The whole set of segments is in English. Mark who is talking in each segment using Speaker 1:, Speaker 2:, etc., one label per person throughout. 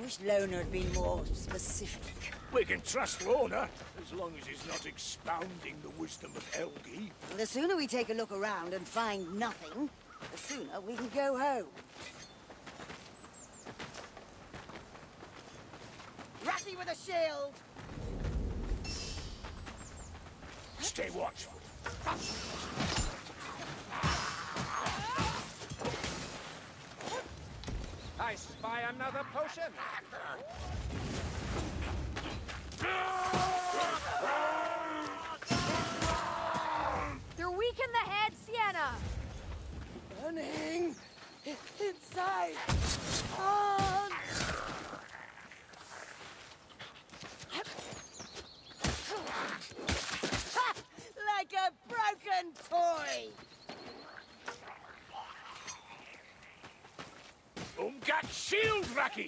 Speaker 1: wish Loner'd been more specific.
Speaker 2: We can trust Lorna, as long as he's not expounding the wisdom of Helgi.
Speaker 1: The sooner we take a look around and find nothing, the sooner we can go home. Ratty with a shield!
Speaker 2: Stay watchful.
Speaker 3: I spy another potion.
Speaker 4: They're weak in the head, Sienna.
Speaker 1: Burning! Inside! On! Like a broken toy!
Speaker 2: Got shield, Raki!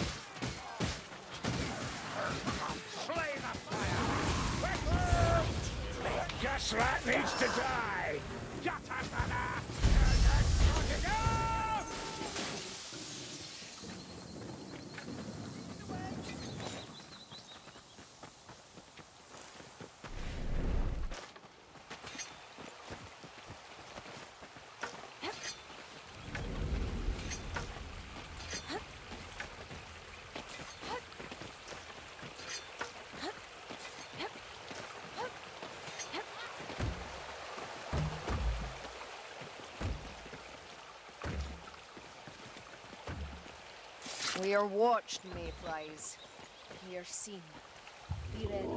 Speaker 2: Slay the fire! Gasrat needs to die! Yatatana!
Speaker 4: We are watched, mayflies. We are seen. Be ready.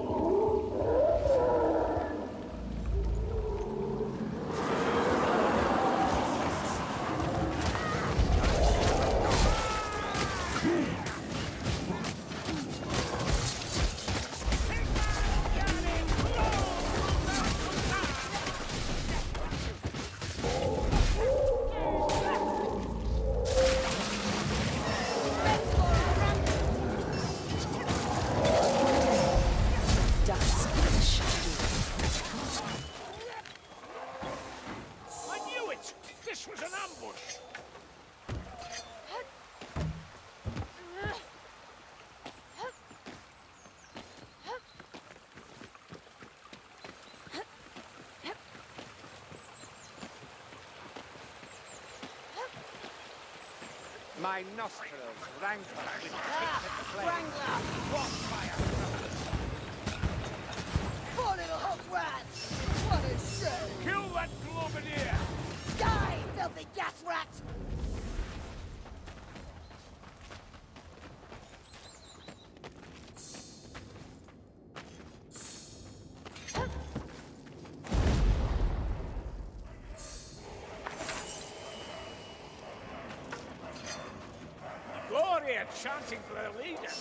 Speaker 3: My nostrils rankle with tainted flame.
Speaker 1: Wrangler!
Speaker 3: What fire!
Speaker 1: Poor little hot rats! What a shame!
Speaker 2: Kill that Globadier!
Speaker 1: Die, filthy gas rat!
Speaker 2: Gloria chanting for her leader.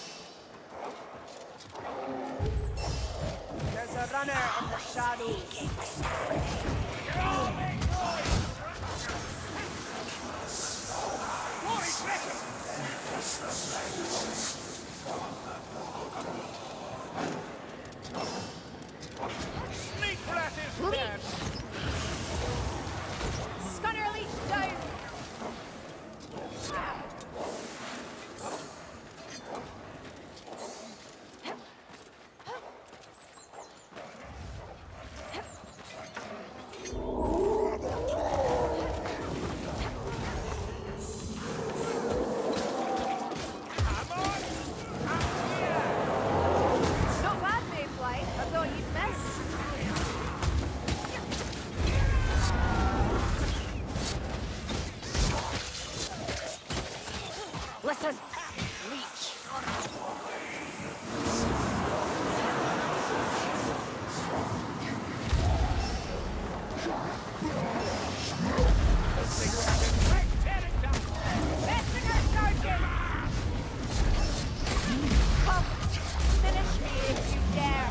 Speaker 4: There's a runner in the shadows.
Speaker 2: Glory's ready! Sneak rat is dead!
Speaker 4: Scunner leech down. Not bad, Mayfly. I thought you'd miss.
Speaker 1: Listen!
Speaker 4: Come, finish me if you dare.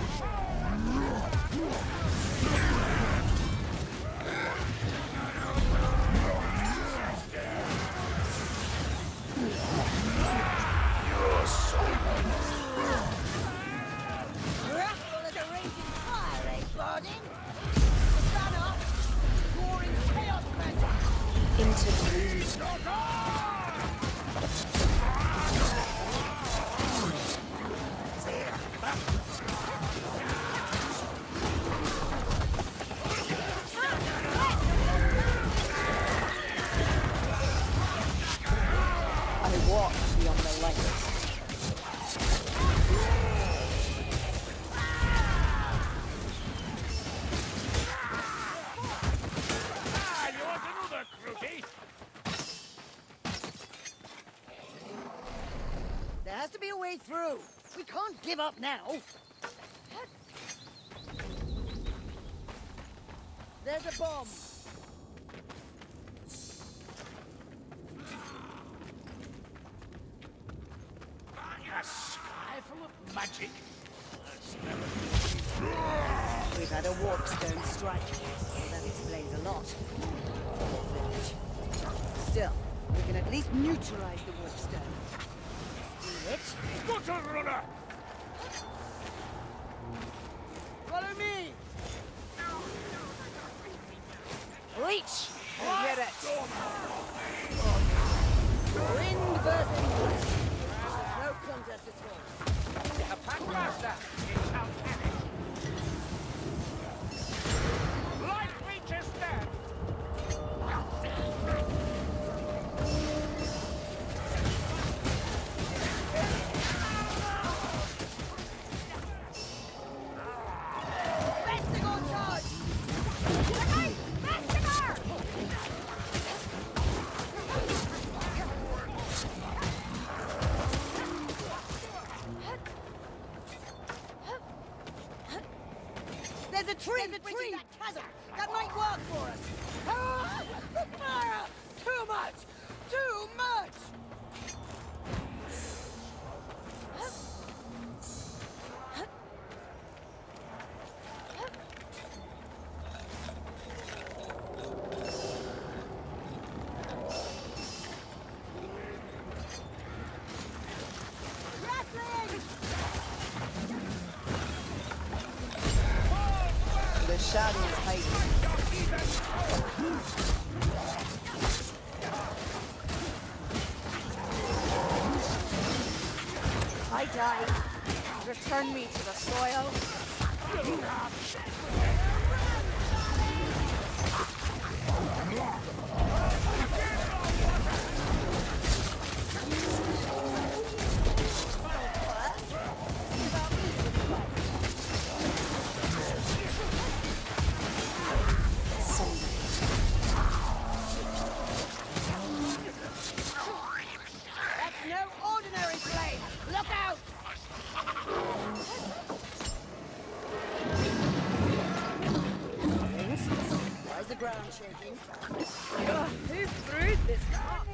Speaker 1: Grapple as a raging fire, eh, Barding? Stand up! Roaring chaos magic!
Speaker 4: Into the like it.
Speaker 2: Ah, you want another, Crookie?
Speaker 1: There has to be a way through. We can't give up now. There's a bomb.
Speaker 2: A sky full of magic? That's never...
Speaker 1: We've had a warpstone strike, so that explains a lot. Village. Still, we can at least neutralize the warpstone. Steal it.
Speaker 2: Gutter runner!
Speaker 1: Follow me!
Speaker 4: Reach! I hear it.
Speaker 1: Wind versus wind. No contest at all.
Speaker 3: A packmaster in South Panic. Light reaches death.
Speaker 1: Vestigar charge! Hey! Vestigar! There's a tree! There's a tree! That chasm! That might work for us! Ah! The fire! Too much! Too much! Grappling!
Speaker 4: The shadows hiding. I die. Return me to the soil.
Speaker 1: That's no ordinary blade! Look out! Why is the ground shaking?
Speaker 4: Who brewed this cup?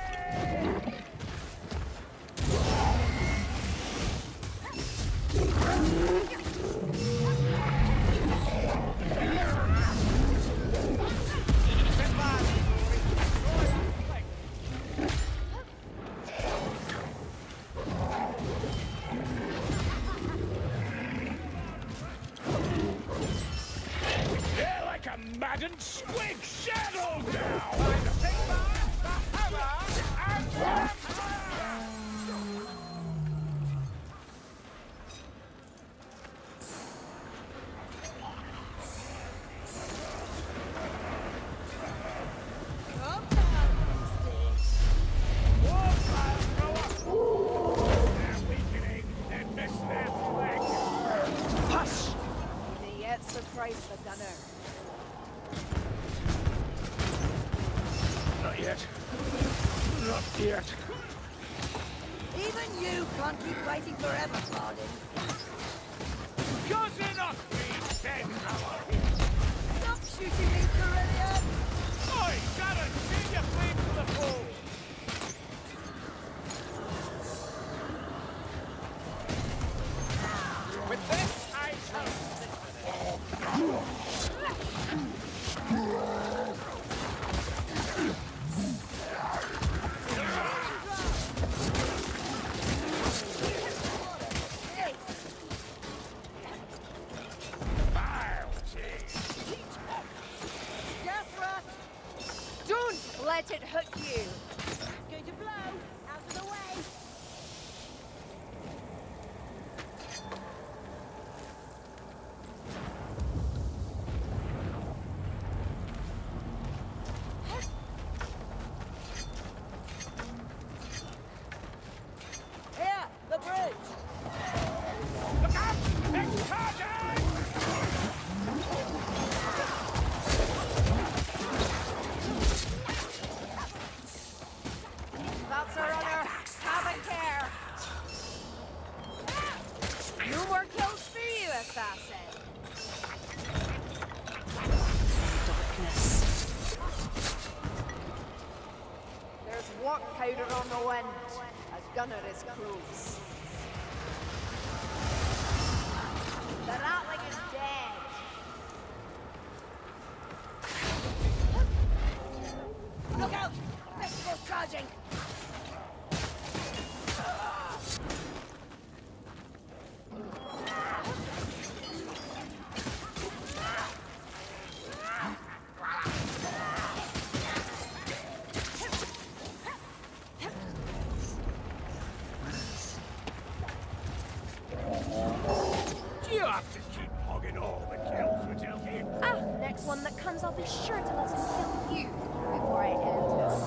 Speaker 2: They're like a maddened squig shadow now!
Speaker 1: Come down, beastie.
Speaker 2: They're weakening, they miss their flank.
Speaker 4: Hush! You may yet surprise the gunner.
Speaker 2: Not yet. Not yet.
Speaker 1: Even you can't keep fighting forever, Pardon.
Speaker 2: Good enough, me, dead coward!
Speaker 1: Stop shooting me, Corellian!
Speaker 2: Oi, Darren, save your flame to the foe!
Speaker 3: With this, I shall
Speaker 2: Vile cheese!
Speaker 4: louder on the wind as Gunnar is close. The Ratling is dead.
Speaker 1: Look out! Mexico's charging!
Speaker 2: Do you have to keep hogging all the kills with your kid?
Speaker 4: Ah, next one that comes, I'll be sure to let him kill you before I end him.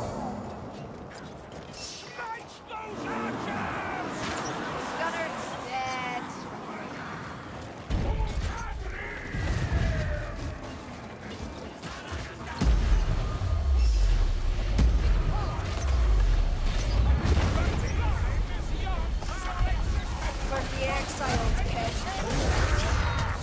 Speaker 2: Smash those archers!
Speaker 4: Gunnar's dead. For the exiled kid.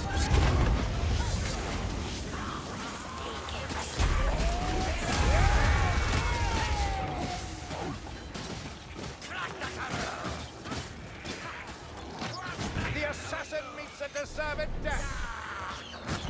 Speaker 3: The assassin meets a deserved death.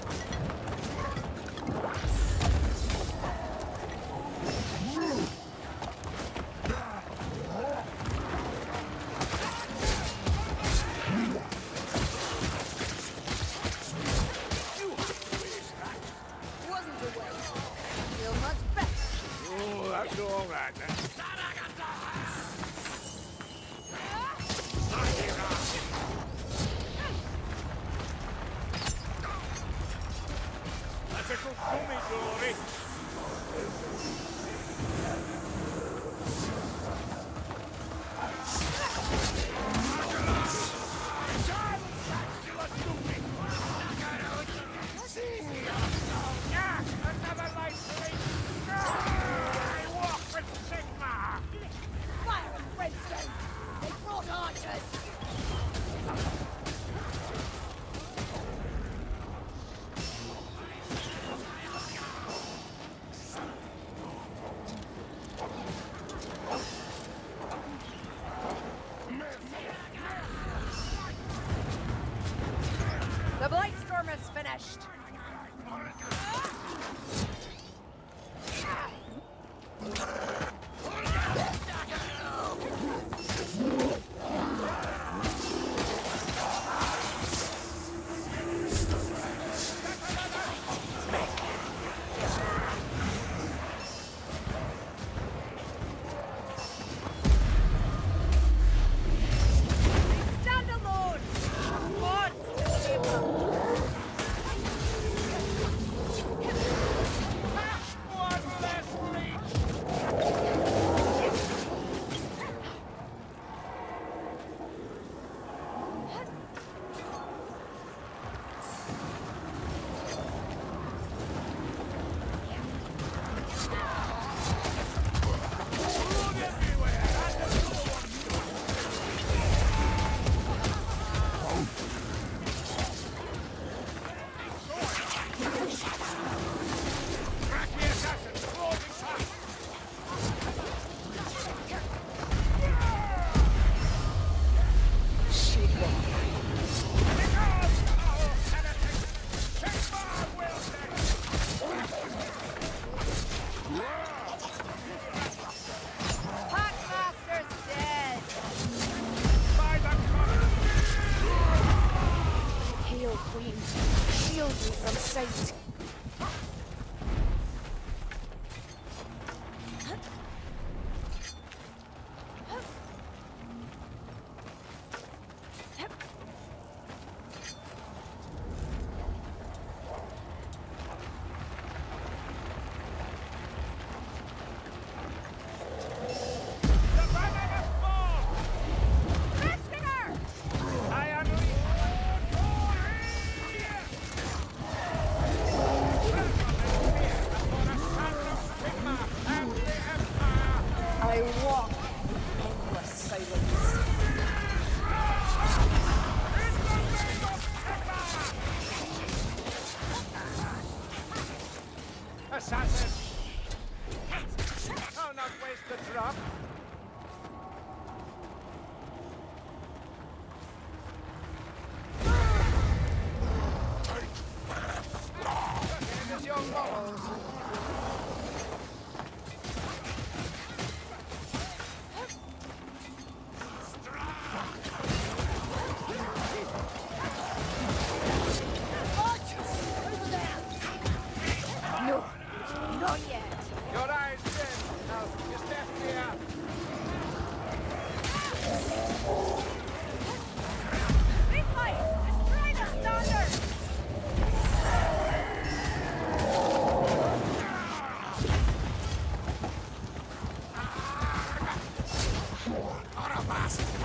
Speaker 1: Wasn't a waste. Feel much better.
Speaker 2: Oh, that's all right then. That's a good gummy, Dory.
Speaker 3: Another life leak. I walk with Sigma.
Speaker 1: Fire and brimstone! They brought archers!
Speaker 4: The Blightstorm is finished.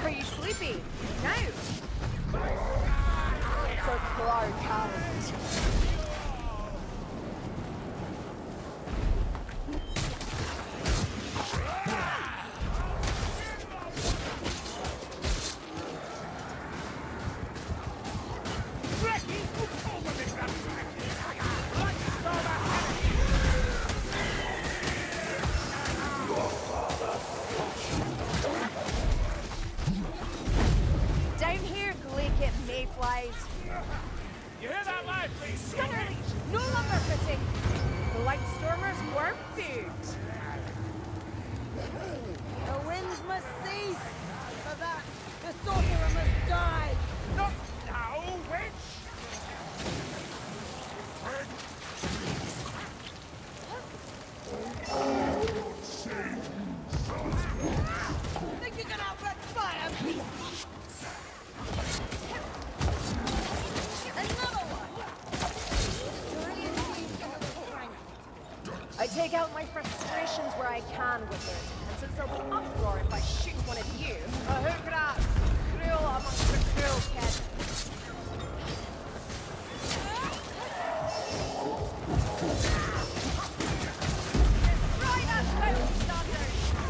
Speaker 4: Are you sleepy? Now. For Clark Hammond. Down here, Glaciate mayflies.
Speaker 3: You hear that, lad?
Speaker 4: Stunner leech, no longer fitting. The Lightstormers were food.
Speaker 1: The winds must cease! For that, the sorcerer must die!
Speaker 3: Not now, witch!
Speaker 1: Think you can outrun fire, beast? Another one!
Speaker 4: I take out my frustrations where I can with it. And since there'll be uproar if I shoot one of you, a hook rat, cruel amongst the cruel kid. Destroy that foul standard!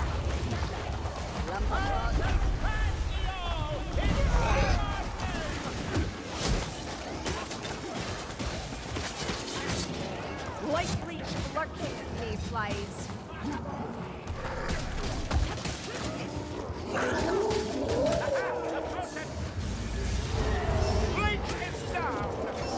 Speaker 4: Light leech lurking, mayflies.
Speaker 3: Bleach is down!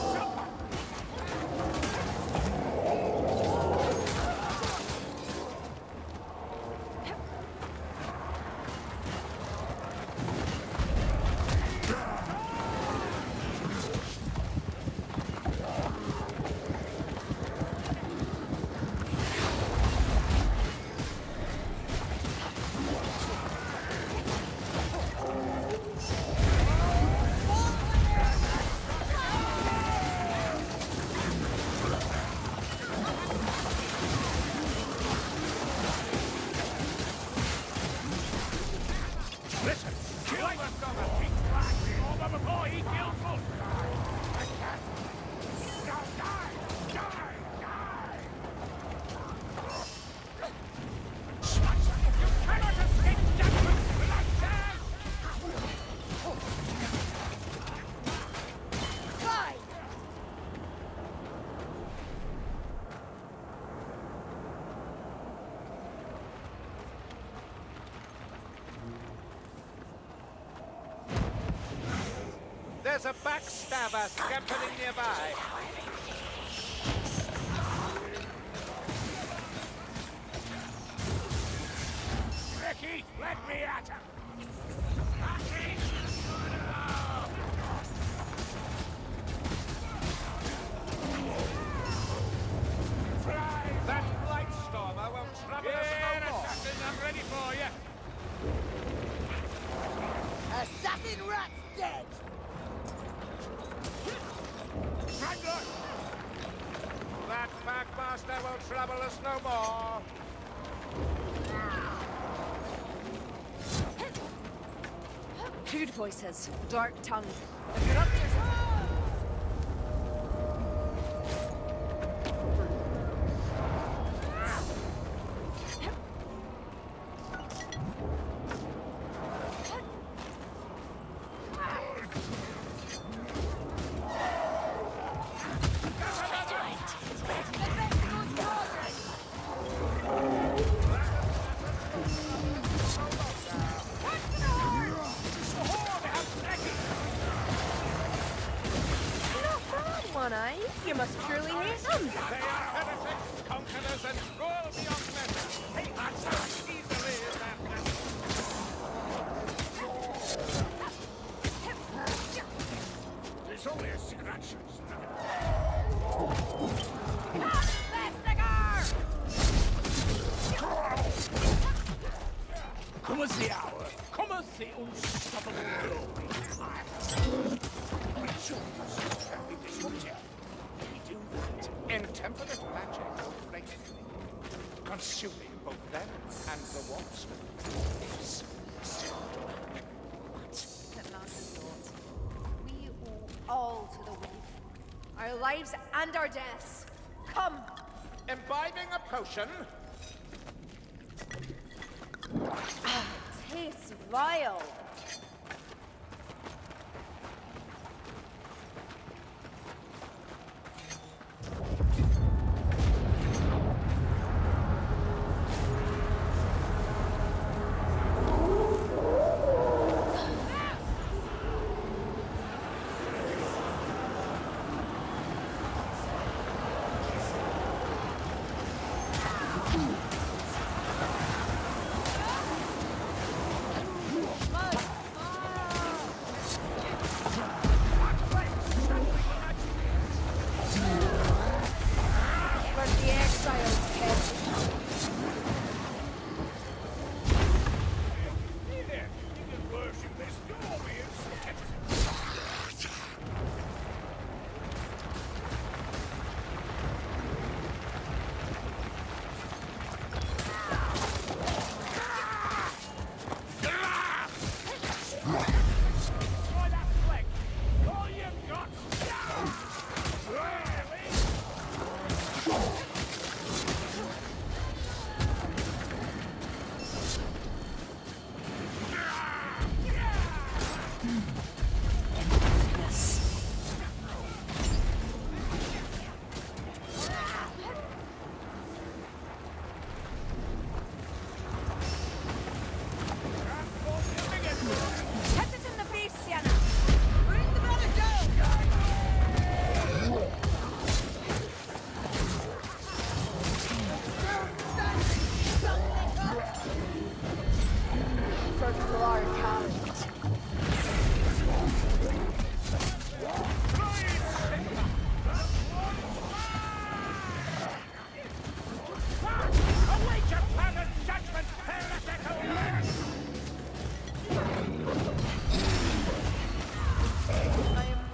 Speaker 3: Listen, kill the stomach! Over before he kills us! I can't! Now die! Die! Die! Smash! You cannot escape judgment without chance!
Speaker 1: Die!
Speaker 3: There's a backstabber scampering nearby. Ricky, let me at him! That Lightstormer won't trouble us no more. Assassin, I'm ready for you.
Speaker 1: Assassin rat's dead!
Speaker 3: Strangler! That Bagmaster will trouble us no more.
Speaker 4: Crude voices, dark tongue. The corruptors. You must truly hate them.
Speaker 3: They are heretics, conquerors, and cruel beyond measure. Hey, that's how easily is that.
Speaker 2: There's only a scratch.
Speaker 3: Come as the hour, come as the unstoppable glory.
Speaker 2: Be disrupted. We do that.
Speaker 3: Intemperate magic will break it, consuming both them and the wasp. Is still dark.
Speaker 4: lives and our deaths. Come!
Speaker 3: Imbibing a potion?
Speaker 4: Tastes vile.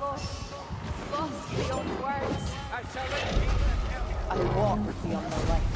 Speaker 1: I walk beyond the light.